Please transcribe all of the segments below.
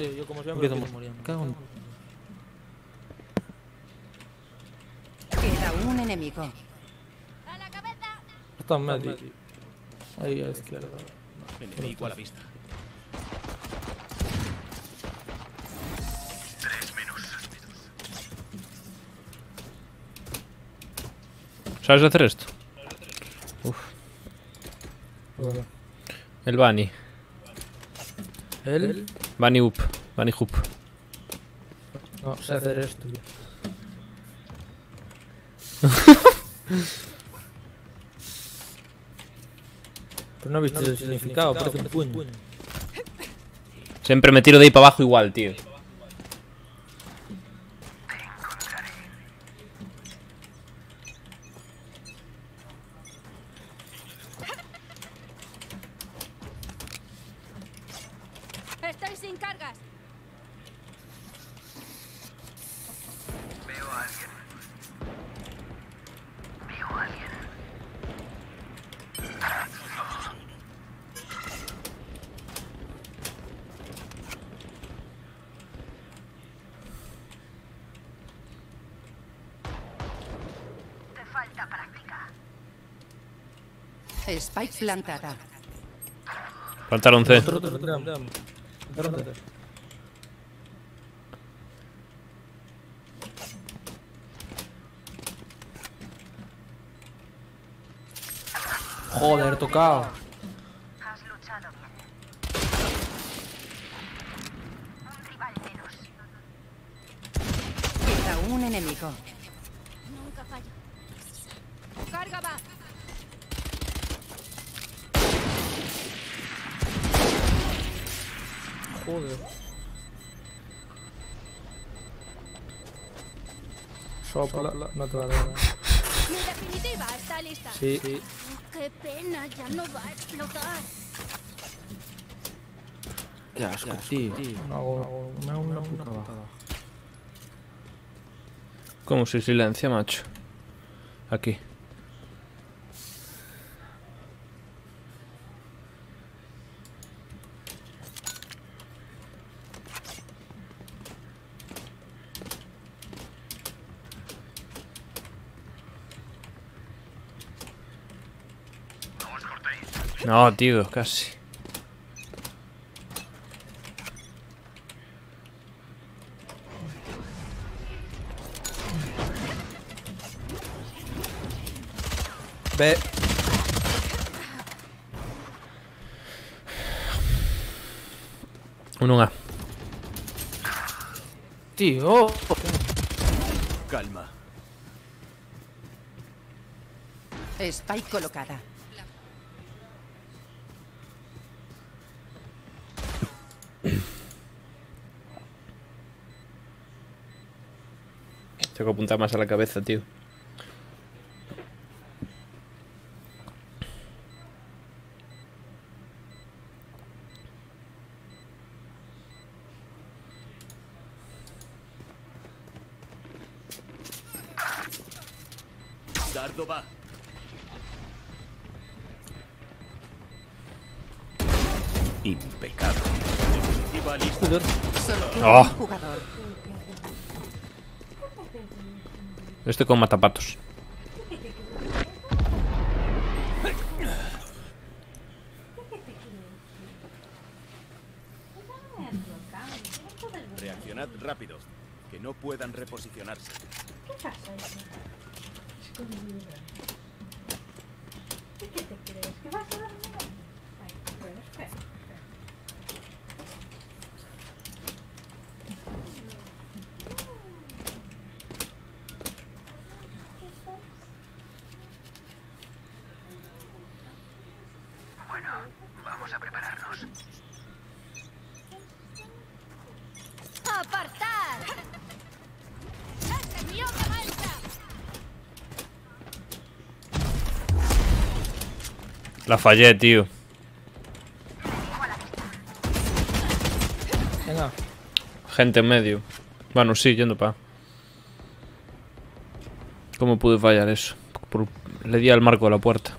Sí, yo como siempre empiezo muriendo. Cago en... Queda un enemigo. ¡A la cabeza! Está en medio. Ahí a la izquierda. Enemigo a la vista. ¿Sabes hacer esto? Uf. Bueno. El Bunny. ¿Él? Bunny Up. Bunny Hoop. No, sé hacer esto. Pero no he visto el significado, parece un puño. Siempre me tiro de ahí para abajo igual, tío. ¡Estoy sin cargas! Spike plantada. Plantaron C. Otro. Joder, tocado. Has luchado bien. Un rival menos. Queda un enemigo. Nunca fallo. ¡Carga va! Joder. Sopla, no te va a dar. Mi definitiva está lista. Sí. ¡Qué pena! Ya no va a explotar. Qué asco, tío. No hago una puta baja. ¿Cómo se silencia, macho? Aquí. No, tío, casi. Ve. Un A. Tío. Calma. Spike colocada. Tengo que apuntar más a la cabeza, tío. Dardo va. Impecable. Definitiva lista. Solo queda Oh. un jugador. Este con matapatos. Reaccionad rápido. Que no puedan reposicionarse. Bueno, vamos a prepararnos. ¡Apartar! ¡Este mío de vuelta! La fallé, tío. Venga. Gente en medio. Bueno, sí, yendo para. ¿Cómo pude fallar eso? Le di al marco de la puerta.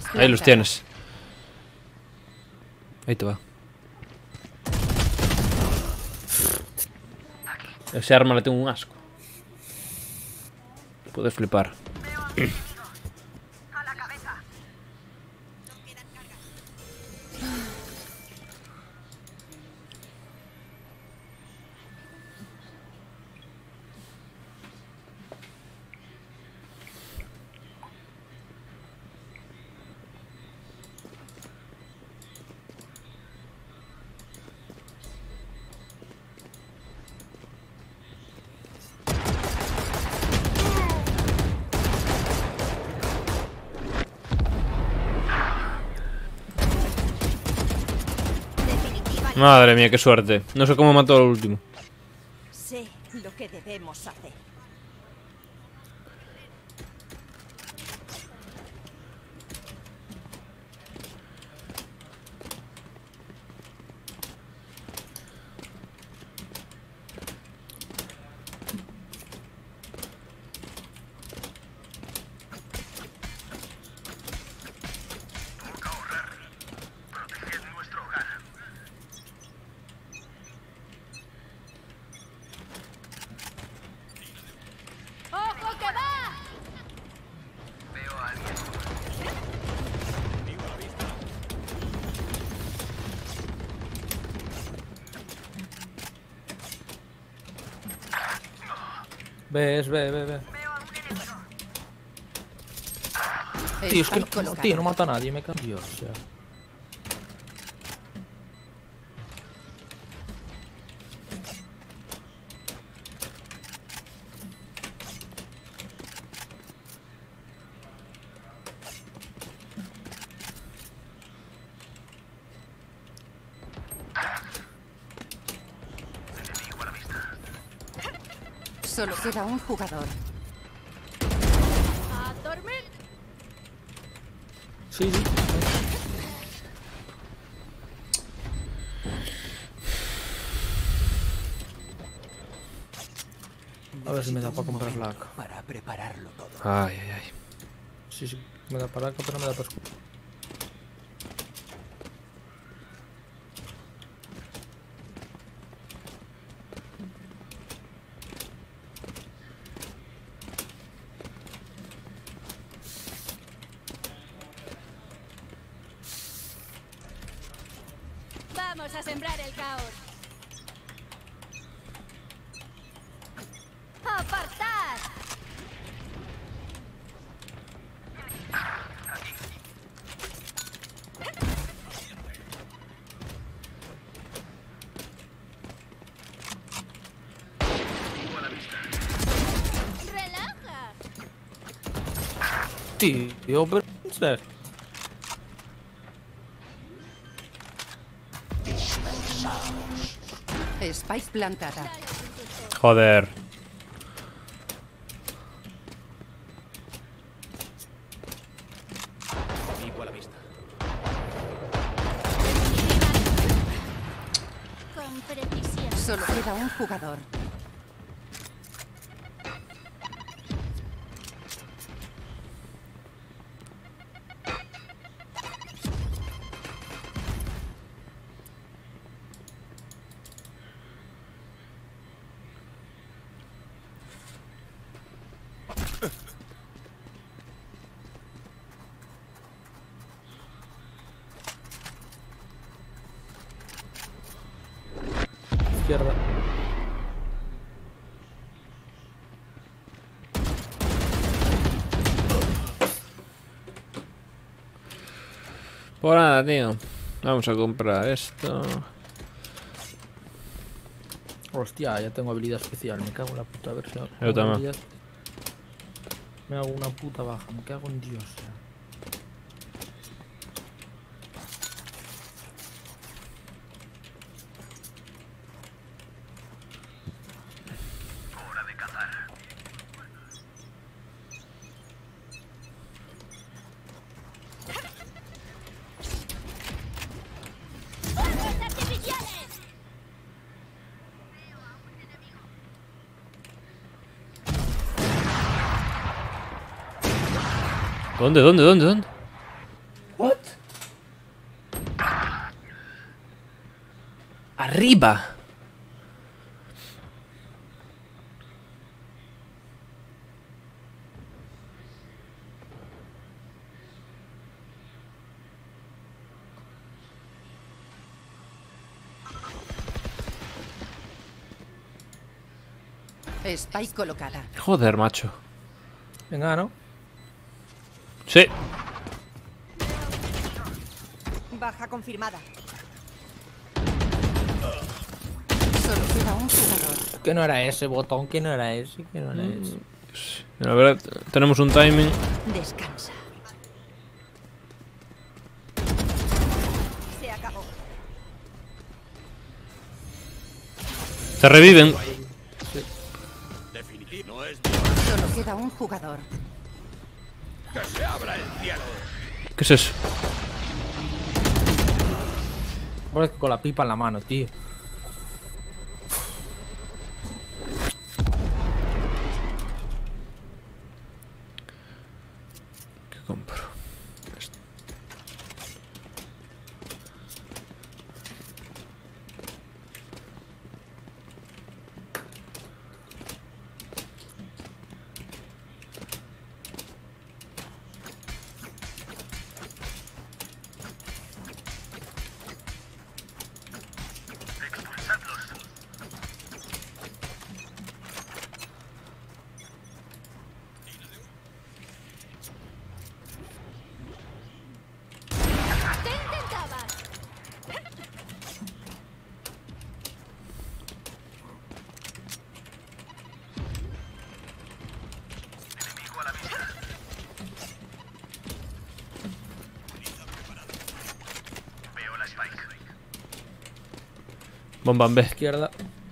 plantada. Ahí los tienes. Ahí te va. Ese arma le tengo un asco. Puedes flipar. A la cabeza. Definitiva. Madre mía, qué suerte. No sé cómo mató al último. Sé lo que debemos hacer. Proteged nuestro hogar. ¡Ojo que va! Veo a alguien. Ves, ve. Veo a un enemigo. Tío, es que Spike no, colocada. tío, no mata a nadie, me cambió, o sea. Enemigo a la vista. Solo queda un jugador. ¡A dormir! Sí, sí. A ver si me da para comprar la AK. Para prepararlo todo. Ay, ay, ay. Sí, sí, me da para AK, pero no me da para escudo. Vamos a sembrar el caos. ¡Apartad! ¡Relaja! Tío, pero... en serio. Spike plantada. Joder. Enemigo a la vista. Con precisión. Solo queda un jugador. Izquierda. Pues nada, tío. Vamos a comprar esto. Hostia, ya tengo habilidad especial. Me cago en la puta versión. Yo también. Me hago una puta baja. Me cago en Dios. Hora de cazar. ¡Fuegos artificiales! ¿Dónde? ¡Arriba! Spike colocada. Joder, macho. Venga, ¿no? Sí. Baja confirmada. Solo queda un jugador. Que no era ese botón, que no era ese, que no era ese. La verdad, tenemos un timing. Descansa. Se acabó. Te reviven. Definitivo. No es Solo queda un jugador. que se abra el cielo. ¿Qué es eso? Ahora que con la pipa en la mano, tío. ¿Qué compro? ¿Qué intentabas? Enemigo a la vista. Veo la Spike. Bomba en B. Izquierda.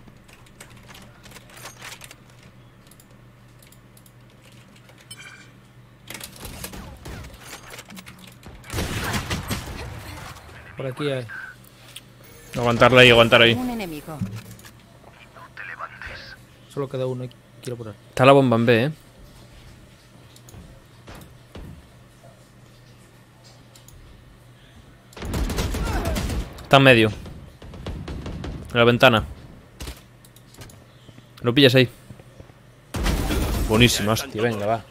Por aquí hay. Aguantarla ahí, aguantar ahí. Un enemigo. No te levantes. Solo queda uno. Quiero por ahí. Está la bomba en B, Está en medio. En la ventana. Lo pillas ahí. Buenísimo, hostia. Venga, va.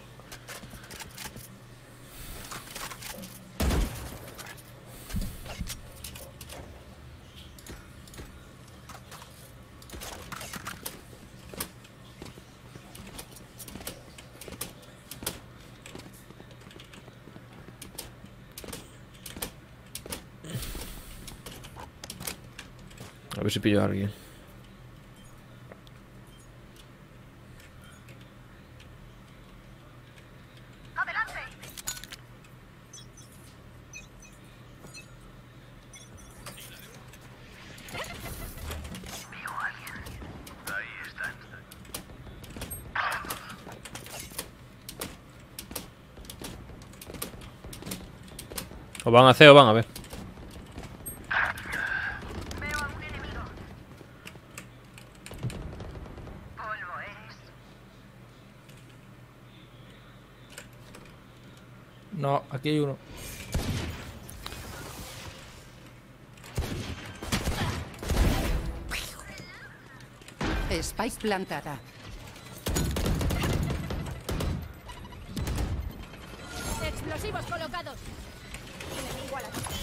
A ver si pillo a alguien. ¡Adelante! Veo a alguien. Ahí están. O van a C o van a B. Veo a un enemigo. Polvo es. No, aquí hay uno. Spike plantada. Explosivos colocados. Enemigo a la vista.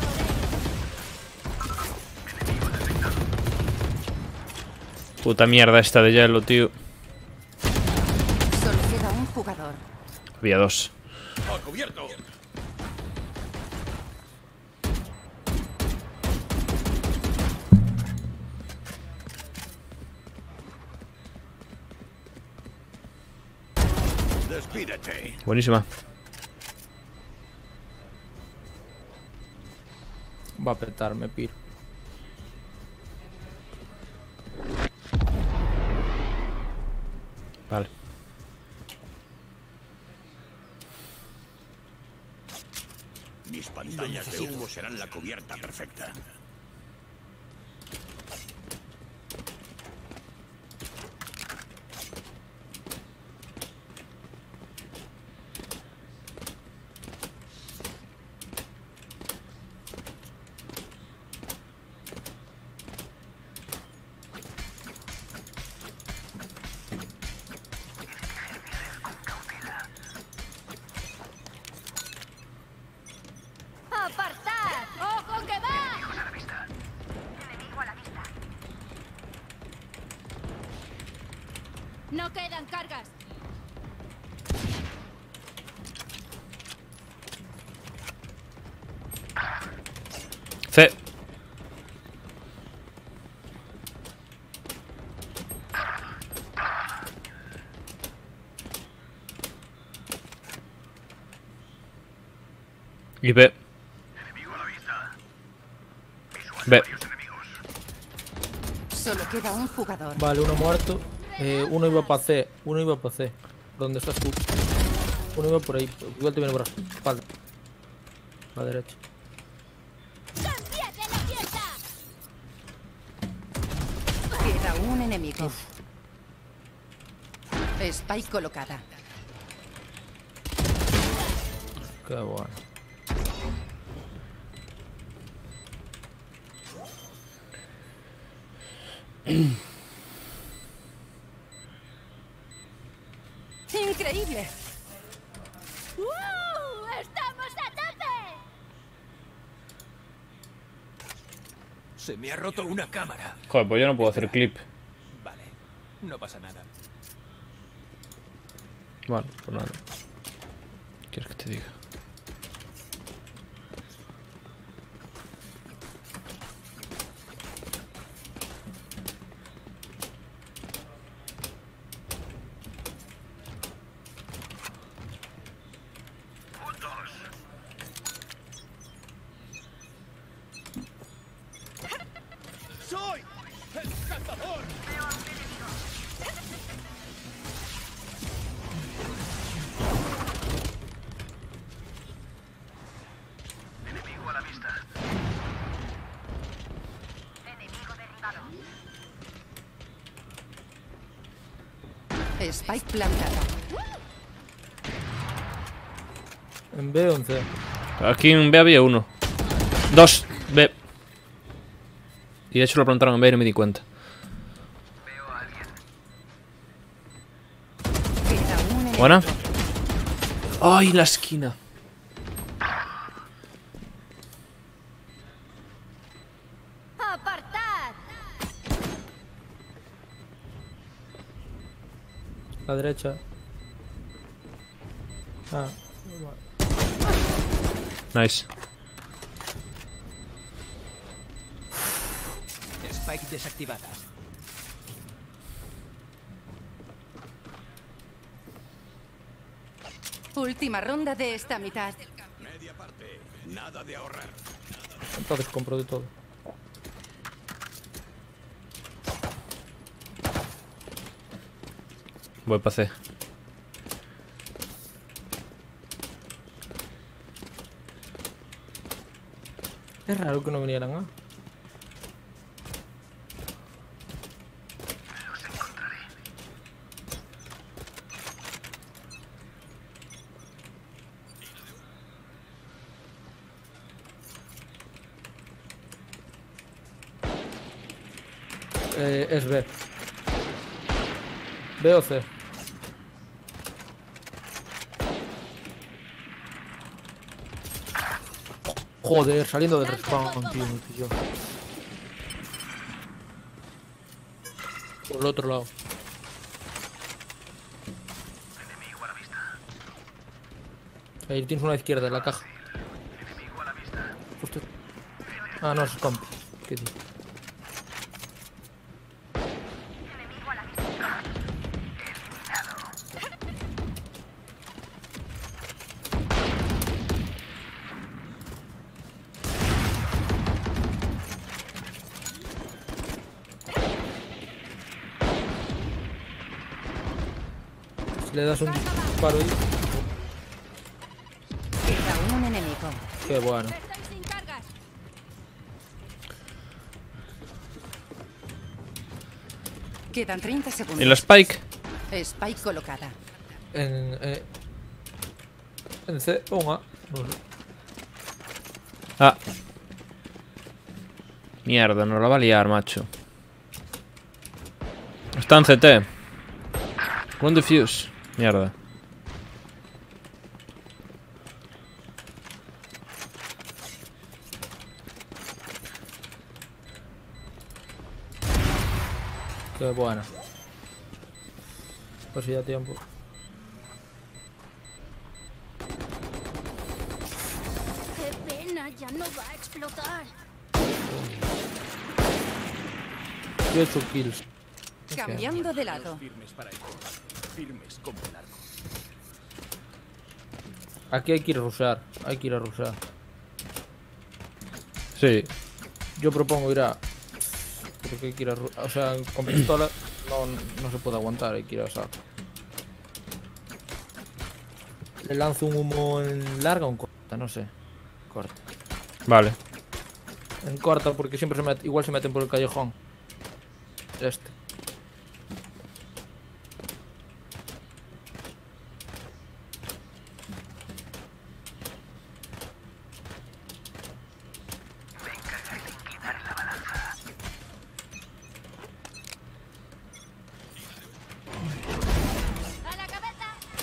Puta mierda esta de hielo, tío. Solo queda un jugador. Había dos. ¡A cubierto! Despídete. Buenísima. Va a petar, me piro. Vale. Mis pantallas de humo serán la cubierta perfecta. No quedan cargas. C. Y B. B. Solo queda un jugador. Vale, uno muerto. Uno iba para C. Uno iba para C. ¿Dónde estás tú? Uno iba por ahí. Igual te viene por la espalda. A la derecha. ¡Empiece la fiesta! Queda un enemigo. Spike colocada. Qué bueno. ¡Increíble! ¡Estamos a tope! Se me ha roto una cámara. Joder, pues yo no puedo hacer clip. Vale, no pasa nada. Bueno, pues nada. ¿Quieres que te diga? ¡Soy el cazador! Enemigo a la vista. Enemigo derribado. Spike plantada. ¿En B o en C? Aquí en B había uno. Dos. B. Y de hecho lo plantaron en B y no me di cuenta. Veo a alguien. Queda un enemigo. Buena. ¡Ay, la esquina! ¡Apartad! La derecha. Ah. Nice. Spike desactivada. Última ronda de esta mitad. Media parte. Nada de ahorrar. Entonces compro de todo. Voy para C. Es raro que no vinieran A. Es B. B o C. Joder, saliendo del respawn, tío, me pilló. Por el otro lado. Enemigo a la vista. Ahí tienes una a la izquierda en la caja. Enemigo a la vista. Justo. Ah, no, es comp. ¿Qué tío? Enemigo a la vista. Si le das un disparo ahí. Queda un enemigo. Qué bueno. Estoy sin cargas. Quedan 30 segundos. ¿En la Spike? Spike colocada. En C o en A. No sé. Ah. Mierda, nos la va a liar, macho. Está en CT. One defuse. Mierda. Qué bueno. Pues si da tiempo. Qué pena, ya no va a explotar. Yo he hecho kills. Cambiando de lado. Firmes para ello. Firmes como el arco. Aquí hay que ir a rushear. Hay que ir a rushear. Sí. Yo propongo ir a... Porque hay que ir a... O sea, con pistola no se puede aguantar. Hay que ir a saco. Le lanzo un humo en larga o en corta, no sé. Corta. Vale. En corta porque siempre se mete, igual se meten por el callejón. Este. ¡A la cabeza!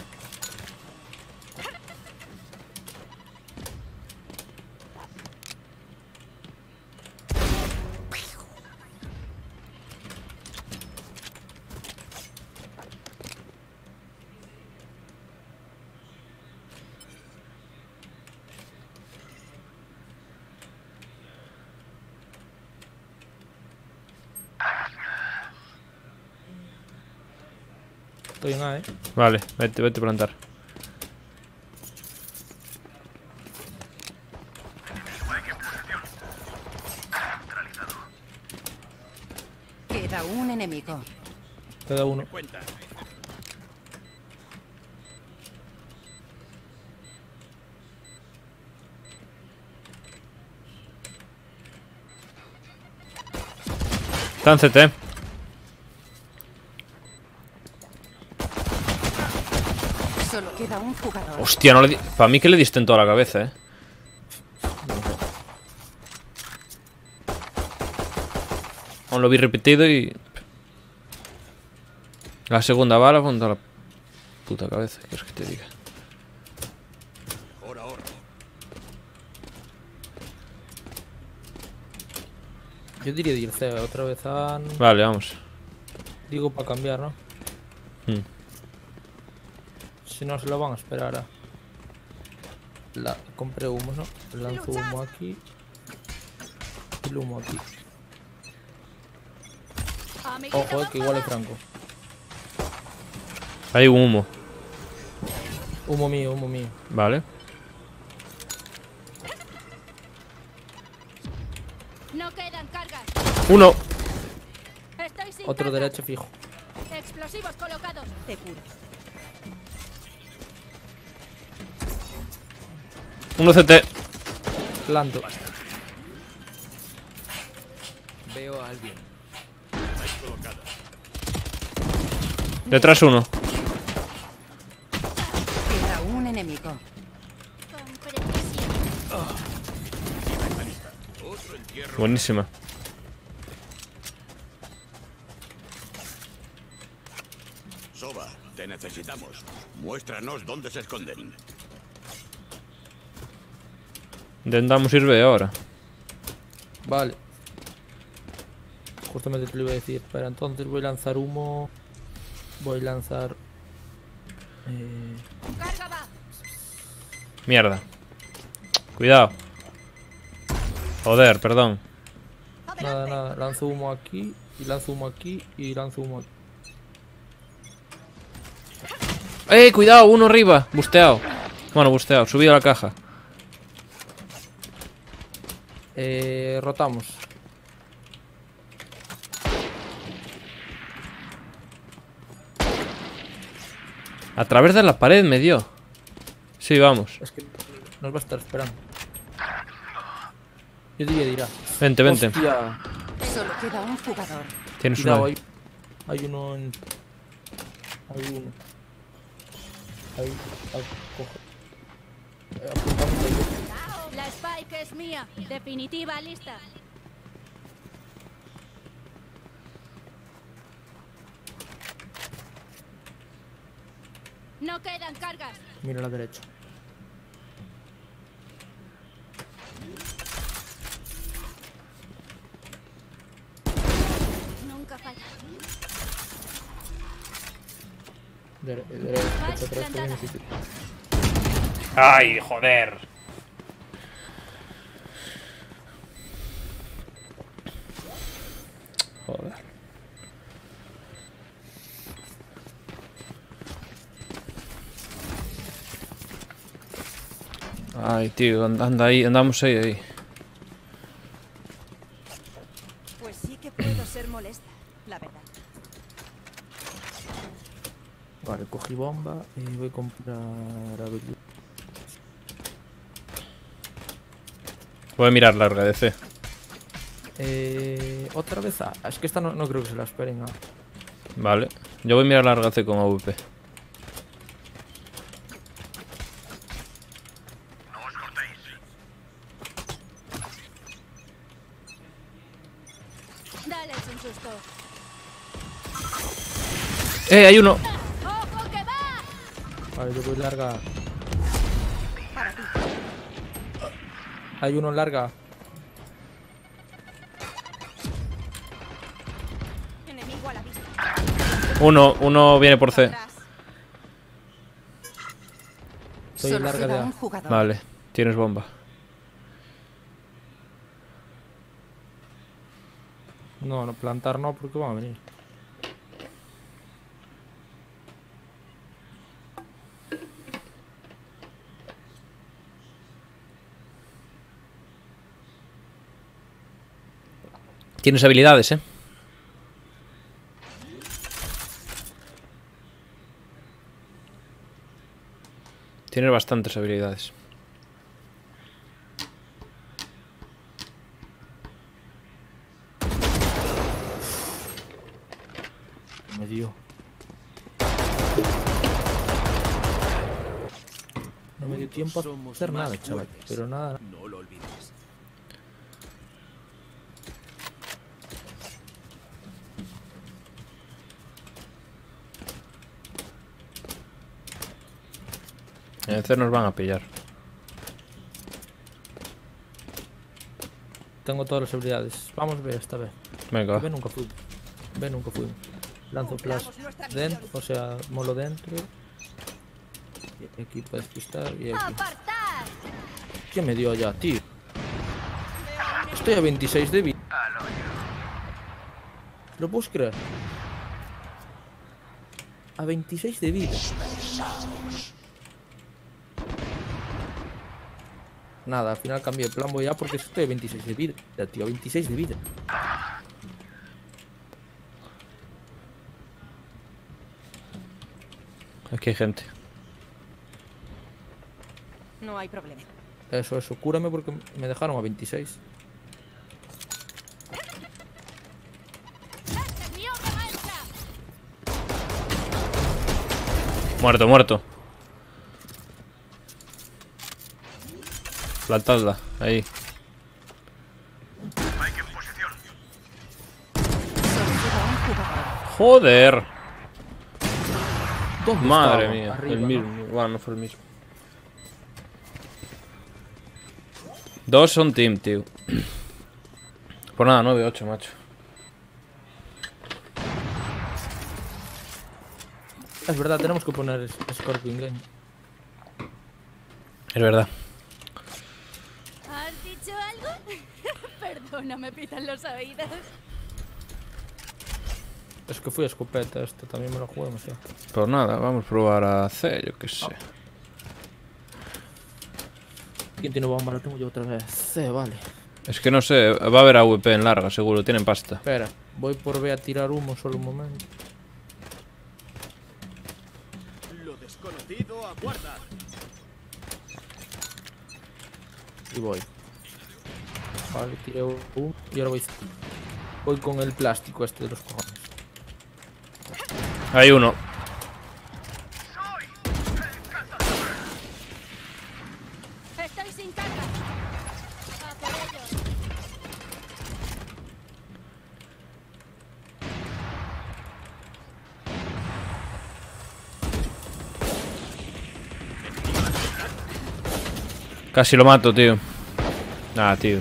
Estoy en A, Vale, vete a plantar. Queda un enemigo. Queda uno. Cuenta. Está en CT. Solo queda un jugador. Hostia, no le di... Para mí que le diste en toda la cabeza, Aún lo vi repetido y... La segunda bala fue en toda la puta cabeza. ¿Qué quieres que te diga? Ahora ahorro. Yo diría de ir C otra vez a... Vale, vamos. Digo para cambiar, ¿no? Hmm. Si no se lo van a esperar a... Compré humo, ¿no? Lanzo humo aquí. Y el humo aquí. Amiguito, Ojo, que igual es franco. Hay un humo. Humo mío, humo mío. Vale. no quedan cargas. Uno. Estoy sin Otro carga. derecho fijo. Explosivos colocados. Te curo. Uno CT. Planto. Veo a alguien. Detrás uno. Queda un enemigo. Con precisión. Otro entierro. Buenísima. Soba, te necesitamos. Muéstranos dónde se esconden. Intentamos ir B ahora. Vale. Justamente te lo iba a decir. Espera, entonces voy a lanzar humo. Voy a lanzar... Carga va. Mierda. Cuidado. Joder, perdón. Nada, nada. Lanzo humo aquí. Y lanzo humo aquí. Y lanzo humo aquí. Cuidado, uno arriba. Busteado. Bueno, busteado. Subido a la caja. Rotamos. A través de la pared me dio. Sí, vamos. Es que nos va a estar esperando. Yo diría dirá. Vente, vente. Hostia. Solo queda un jugador. Tienes Cuidado, una. hay uno en... Hay uno. Ahí, coge. Apuntamos ahí. La Spike es mía. Definitiva lista. No quedan cargas. Mira a la derecha. Nunca falla. Derecha, atrás, también, sí, sí. ¡Ay, joder! Joder. Ay, tío, anda ahí, andamos ahí. Pues sí que puedo ser molesta, la verdad. Vale, cogí bomba y voy a comprar habilidad. Voy a mirar larga de C. Otra vez A. Es que esta no creo que se la esperen. Vale. Yo voy a mirar larga C con AWP. No os cortéis. Dales un susto. Hay uno. ¡Ojo que va! Vale, yo voy larga. Hay uno en larga. Enemigo a la vista. Uno viene por C. Atrás. Estoy en Solo larga de queda A. un jugador. Vale, tienes bomba. No, plantar no, porque van a venir. Tienes habilidades, ¿eh? Tienes bastantes habilidades. Me dio. No me dio tiempo a hacer nada, chaval. Pero nada. No lo olvides. En C nos van a pillar. Tengo todas las habilidades. Vamos a ver esta vez. Venga, B nunca fui. B nunca fui. Lanzo flash dentro, o sea, molo dentro. Y aquí para despistar y aquí. ¡Apartar! ¿Qué me dio ya, tío? Estoy a 26 de vida. ¿Lo puedes creer? A 26 de vida. Nada, al final cambié de plan, voy a porque estoy a 26 de vida, tío, a 26 de vida. aquí hay gente. No hay problema. Eso, cúrame porque me dejaron a 26. ¡Este es mío, revancha! Muerto. Plantadla, ahí. Spike en posición. Solo queda un jugador. Joder. ¿Dónde Madre estaba? mía, Arriba, el ¿no? mismo. Bueno, no fue el mismo. Dos son team, tío. Pues nada, 9-8, macho. Es verdad, tenemos que poner Scorpion Game. Es verdad. ¿Has dicho algo? Perdona, me pitan los oídos. Es que fui a escopeta, este también me lo jugué, no sé. Pues nada, vamos a probar a C, yo qué sé. ¿Quién tiene bomba? Lo tengo yo otra vez. C, vale. Es que no sé, va a haber AWP en larga, seguro, tienen pasta. Espera, voy por B a tirar humo solo un momento. Lo desconocido aguarda. Y voy. Vale, tiré humo y ahora voy con el plástico este de los cojones. Hay uno. Estoy sin carga. A por ellos. Casi lo mato, tío. Ah, tío.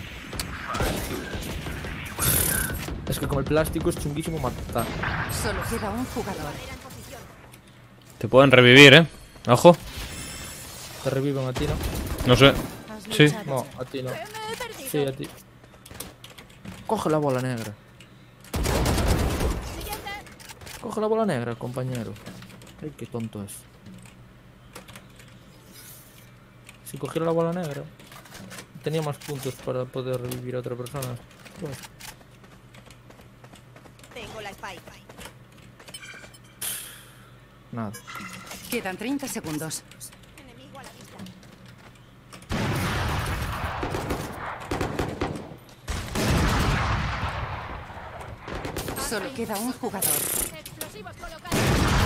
Es que con el plástico es chunguísimo matar. Solo queda un jugador. Te pueden revivir, Ojo. Te reviven a ti, ¿no? No sé. Has Sí. luchado. No, a ti no. Sí, a ti. Coge la bola negra. Coge la bola negra, compañero. Ay, qué tonto es. Si cogiera la bola negra, tenía más puntos para poder revivir a otra persona. Pues, Tengo la spike. nada. Quedan 30 segundos. Enemigo a la vista. Solo queda un jugador. Explosivos colocados.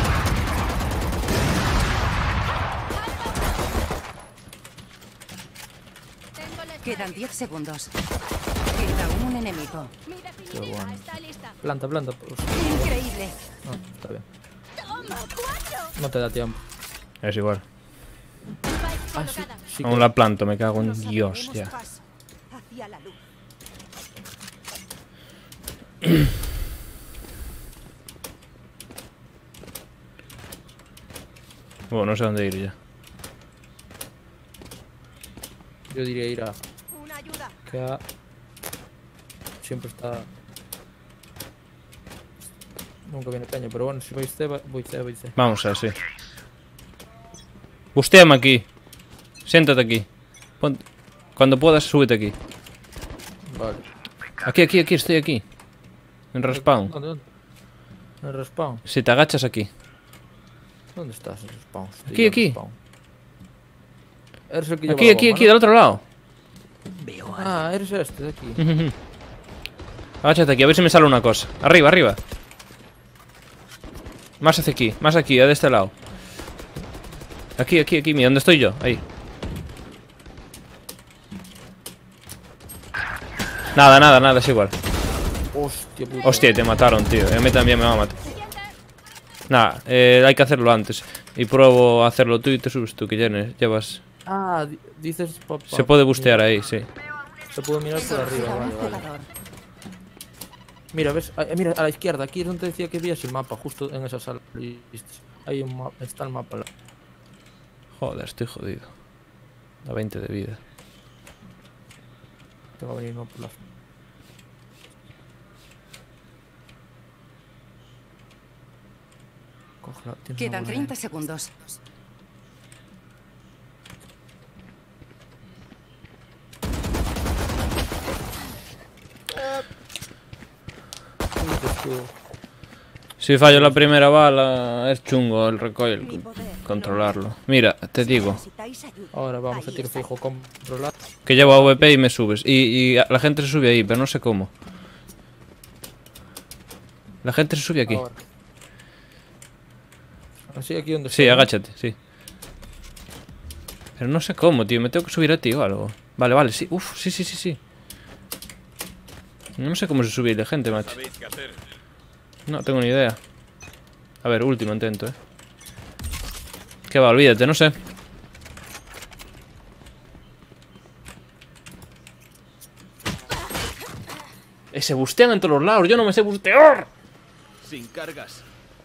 Tengo la Quedan 10 segundos. Queda un enemigo. Mi definitiva bueno. está lista. Planta, planta. Pues. Increíble. No, está bien. ¡Toma, 4! No te da tiempo. Es igual. Spike Ah, sí, colocada. sí Aún que- la planto, me cago en Nos Dios, abriremos ya. paso hacia la luz. Bueno, no sé dónde ir ya. Yo diría ir a. Una ayuda. Que A. Siempre está. Nunca viene peña, pero bueno, si vais C, voy C, voy C. Vamos a ver, sí. Bustéame aquí. Siéntate aquí. Cuando puedas, súbete aquí. Vale. Aquí, estoy aquí. En respawn. ¿Dónde? En el respawn. Si te agachas aquí. ¿Dónde estás en el respawn? Estoy Aquí, en el aquí. respawn. Eres el que lleva Aquí, la aquí, bomba, aquí, ¿no? del otro lado. Ah, eres este de aquí. Agáchate aquí, a ver si me sale una cosa. Arriba, arriba. Más hacia aquí, de este lado. Aquí, mira, ¿dónde estoy yo? Ahí. Nada, es igual. Hostia puta. Hostia, te mataron, tío. A mí también me va a matar. Nada, hay que hacerlo antes. Y pruebo a hacerlo tú y te subes tú, que llevas... Ah, dices papá. Se puede bustear ahí, sí. Se puede mirar por Solo arriba, queda un vale, vale. jugador. Mira, ves, mira, a la izquierda, aquí es donde decía que veías el mapa, justo en esa sala. Ahí está el mapa. Joder, estoy jodido. Da 20 de vida. Te va a venir uno por las. Cógela, tienes una Quedan bola 30 segundos. negra. Escudo. Si fallo la primera bala, es chungo el Mi recoil. poder. Controlarlo. Mira, te digo. Necesitáis ayuda. Ahora vamos a Ahí tiro está. fijo, controlar. Que llevo AVP y me subes. Y la gente se sube ahí, pero no sé cómo. La gente se sube aquí. Ahora. Así aquí donde Sí, estoy, ¿no? agáchate, sí. Pero no sé cómo, tío. Me tengo que subir a ti o algo. Vale, sí. Uf, sí. No sé cómo se sube la gente, macho. ¿Sabéis qué hacer? No tengo ni idea. A ver, último intento, Que va, olvídate, no sé. Se bustean en todos los lados, yo no me sé bustear. Sin cargas.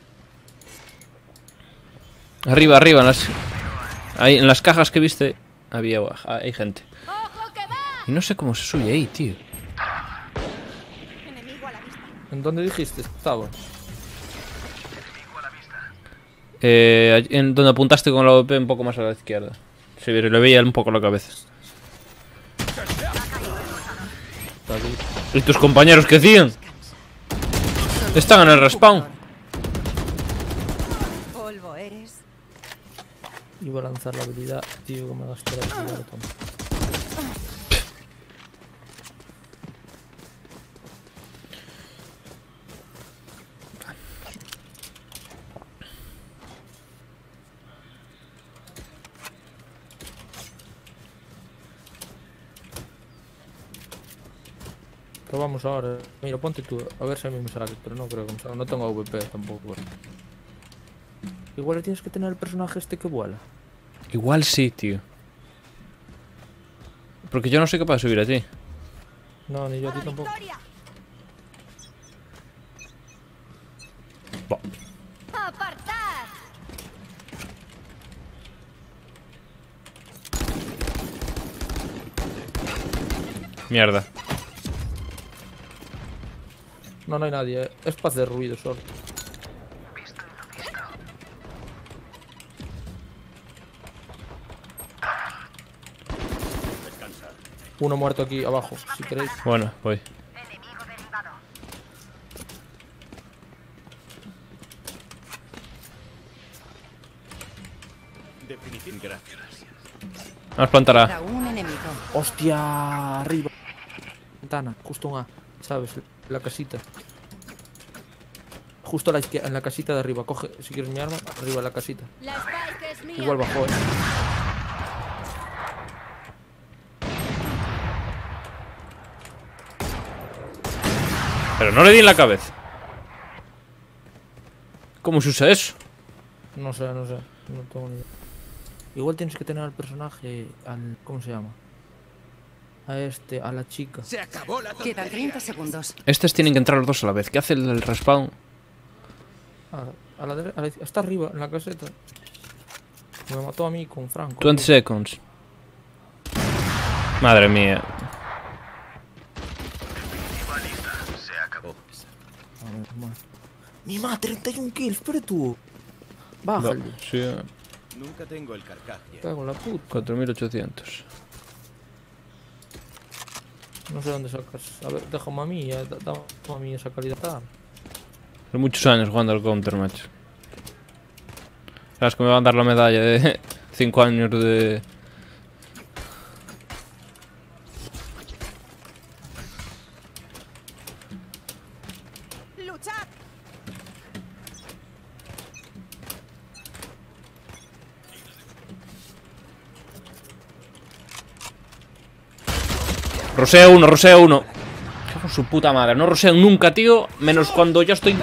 Arriba, en las cajas que viste hay gente. ¡Ojo que va! Y no sé cómo se sube ahí, tío. Enemigo a la vista. ¿En dónde dijiste? Estaba. En donde apuntaste con la OP un poco más a la izquierda. Sí, le veía un poco la cabeza. David. ¿Y tus compañeros qué hacían? Están en el respawn. Polvo eres. Iba a lanzar la habilidad, tío, que me gasté la habilidad. tonto. Probamos ahora. Mira, ponte tú, a ver si a mí me sale, pero no creo que me salga. No tengo AVP tampoco. Igual tienes que tener el personaje este que vuela. Igual sí, tío. Porque yo no soy capaz de subir a ti. No, ni yo a ¡A ti la tampoco. victoria! ¡Apartad! Mierda. No, no hay nadie, es para hacer ruido solo. Uno muerto aquí abajo, si queréis. Bueno, voy. Gracias. Vamos a plantar A. Queda un enemigo. ¡Hostia! Arriba. Ventana, justo un A, ¿sabes? La casita. Justo a la izquierda, en la casita de arriba. Coge, si quieres mi arma, arriba en la casita. La Spike es mía. Igual bajó, Pero no le di en la cabeza. ¿Cómo se usa eso? No sé, no tengo ni idea. Igual tienes que tener al personaje, al... ¿cómo se llama? A la chica. Se acabó la Quedan 30 segundos. Estos tienen que entrar los dos a la vez. ¿Qué hace el respawn? A la derecha, está arriba, en la caseta. Me mató a mí con Franco. 20 seconds. Madre mía. Se acabó. A ver, más. Mi madre, 31 kills, pero tú. Bájale. Sí, Nunca tengo el carcaje. Cago en la puta. 4800. No sé dónde sacas. A ver, déjame a mí, dame a mí esa calidad. Hace muchos años jugando al Counter, macho. Sabes que me van a dar la medalla de 5 años de... ¡Luchad! Rusea uno, rusea uno. Con su puta madre. No rusean nunca, tío. Menos cuando yo estoy...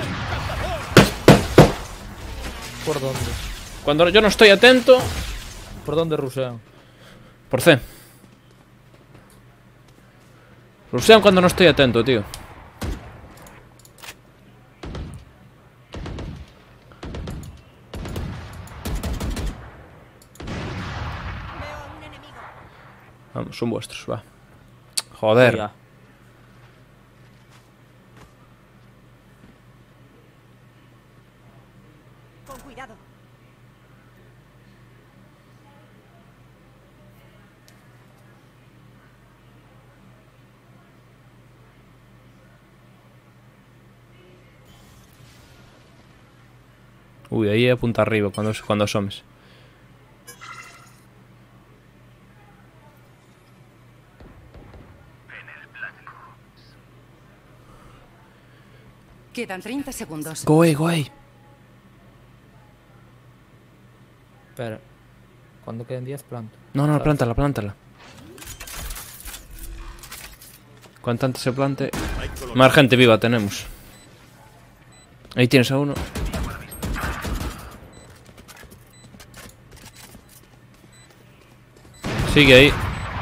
¿Por dónde? Cuando yo no estoy atento. ¿Por dónde rusean? Por C. Rusean cuando no estoy atento, tío. Veo a un enemigo. Vamos, son vuestros, va. Joder. Ya. Con cuidado. Uy, ahí apunta arriba cuando asomes. Quedan 30 segundos. Go away. Espera. Cuando queden 10, planto. No, plántala. Cuanto antes se plante, más gente viva tenemos. Ahí tienes a uno. Sigue ahí.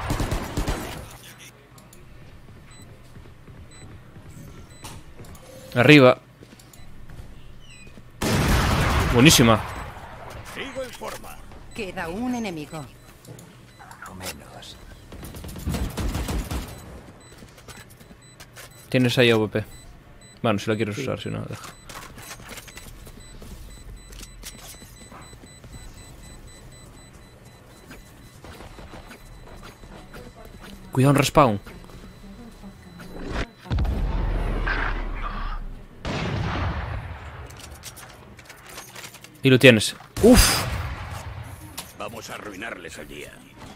Arriba. Buenísima. Sigo en forma. Queda un enemigo. Tienes ahí AWP. Bueno, si la quieres usar, si no, deja. Cuidado en respawn. Y lo tienes. ¡Uf! Vamos a arruinarles el día.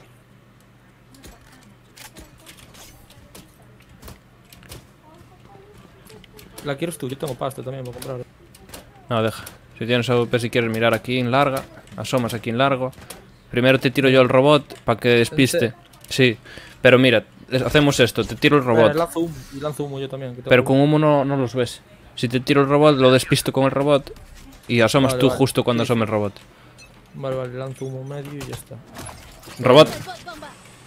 ¿La quieres tú? Yo tengo pasta también para comprar. No, deja. Si tienes AWP, si quieres mirar aquí en larga, asomas aquí en largo. Primero te tiro yo el robot para que despiste. Sí, pero mira, hacemos esto, te tiro el robot. Lanzo humo yo también. Pero con humo no los ves. Si te tiro el robot, lo despisto con el robot y asomas tú justo cuando asome el robot. Vale, lanzo humo medio y ya está. Robot. Bomba.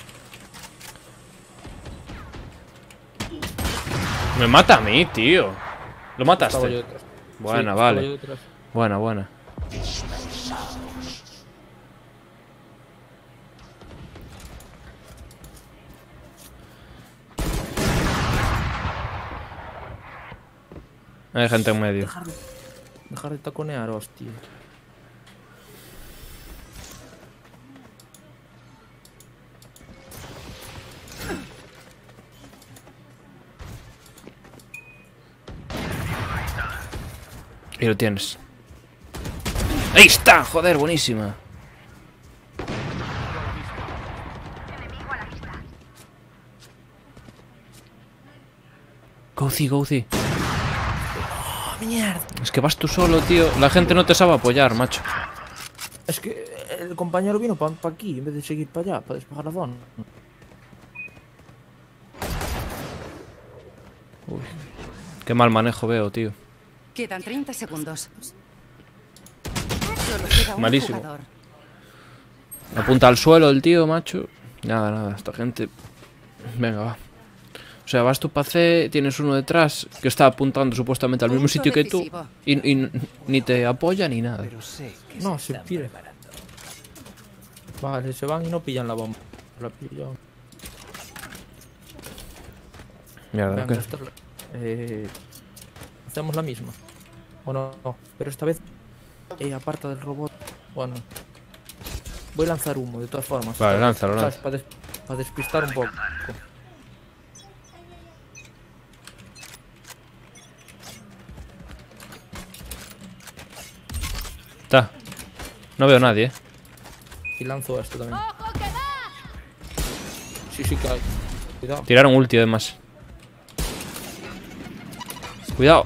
Me mata a mí, tío. Lo Estaba yo mataste. detrás. Buena, Sí, estaba vale. yo detrás. Buena. Hay gente en medio. Dejar de taconear, hostia. Y lo tienes. ¡Ahí está! Joder, buenísima. Gouzi, Gouzi. ¡Oh, mierda! Es que vas tú solo, tío. La gente no te sabe apoyar, macho. Es que el compañero vino para aquí en vez de seguir para allá, para despejar la zona. Uy. Qué mal manejo veo, tío. Quedan 30 segundos. Solo queda un Malísimo. jugador. Apunta al suelo el tío, macho. Nada, nada, esta gente. Venga, va. O sea, vas tú para C, tienes uno detrás que está apuntando supuestamente al mismo Punto sitio que tú decisivo. y ni te apoya ni nada. No, se pide. Vale, se van y no pillan la bomba. La pillan. Mierda, Venga, ¿qué? esta es hacemos la misma. Bueno, no, pero esta vez aparta del robot. Bueno, voy a lanzar humo de todas formas. Vale, lánzalo, lánzalo. Para despistar un poco. Está. No veo a nadie, Y lanzo esto también. Sí, sí que hay. Cuidado. Tiraron ulti además. Cuidado.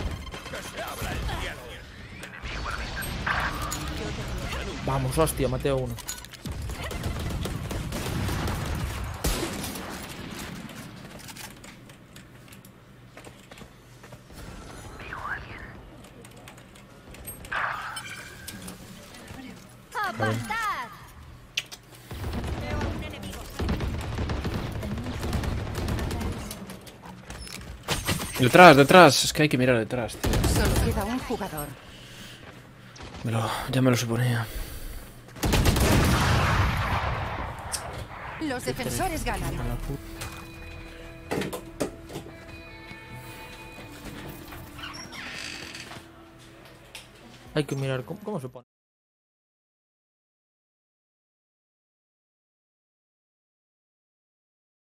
Vamos, hostia, maté a uno. ¡Apartad! Detrás, detrás. Es que hay que mirar detrás, tío. Solo queda un jugador. Ya me lo suponía. Los defensores ganan. Hay que mirar cómo se pone.